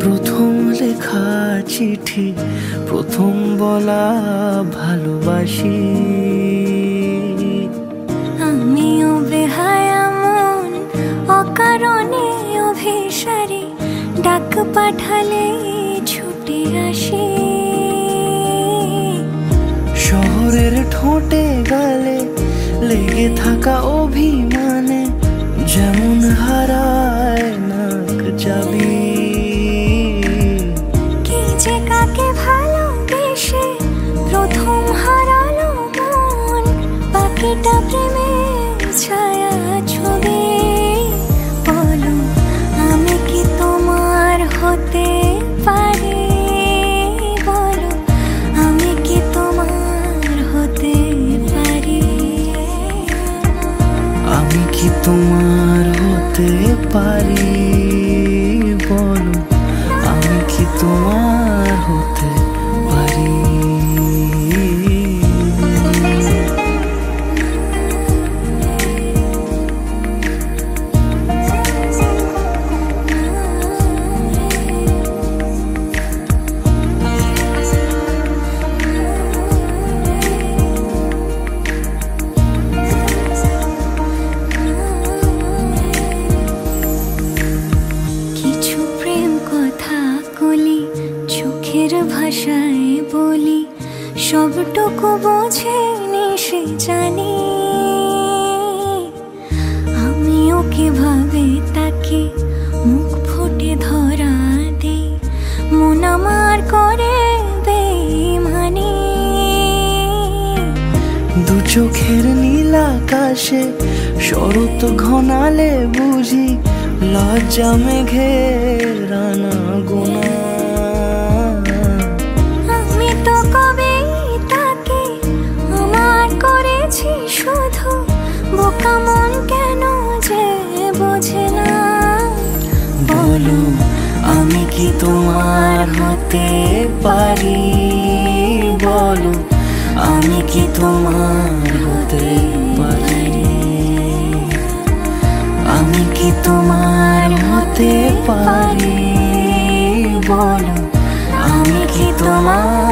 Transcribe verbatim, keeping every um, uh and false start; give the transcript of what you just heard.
প্রথম লেখা চিঠি, প্রথম বলা ভালোবাসি। আমিও বেহায়া মন, অকারণে অভিসারী, ডাক পাঠালে ছুটে আসি। শহরের ঠোঁটে গালে লেগে থাকা অভিমানে যেমন হারায় নাক যাবি। কি যে কাকে ভালোবেসে প্রথম হারালো মন, বাকিটা প্রেমের ছায়া ছবি। বলো আমি কি তোমার হতে পারি, বলো আমি কি তোমার হতে পারি, আমি কি তোমার হতে পারি, বলো আমি কি তোমার হতে পারি। চোখের ভাষায় বলি, সবটুকু বোঝেনি সে জানি। আমিও কিভাবে তাকে মুখ ফুটে ধরা দেই, মন আমার করে বেইমানি। দু চোখের নীল আকাশে শরৎ ঘনালে বুঝি, লজ্জা মেঘের রানা গোনা। আমি তো কবে তাকে আমার করেছি শুধু, বোকা মন কেন যে বোঝে না। বলো আমি কি তোমার হতে পারি, বলো আমি কি তোমার হতে পারি, আমি কি তোমার হতে পারি, বলো আমি কি তোমার